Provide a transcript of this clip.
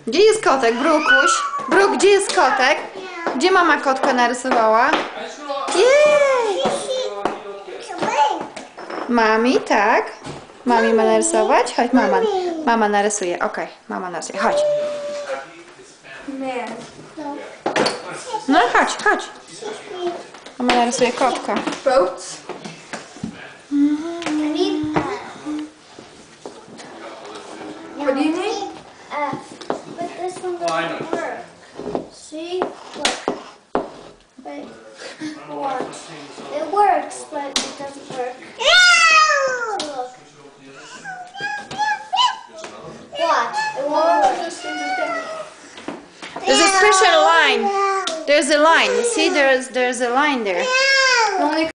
Gdzie jest kotek, Brukuś? Bruk, gdzie jest kotek? Gdzie mama kotka narysowała? Jej! Mami, tak? Mami ma narysować? Chodź, mama narysuje. Okej, mama narysuje. Chodź. No chodź. Mama narysuje kotka. Boats. What do you need? But this one doesn't work. See? Look. Wait. Watch. It works, but it doesn't work. Look. Watch. It won't work. There's a special line. There's a line. You see, there's a line there.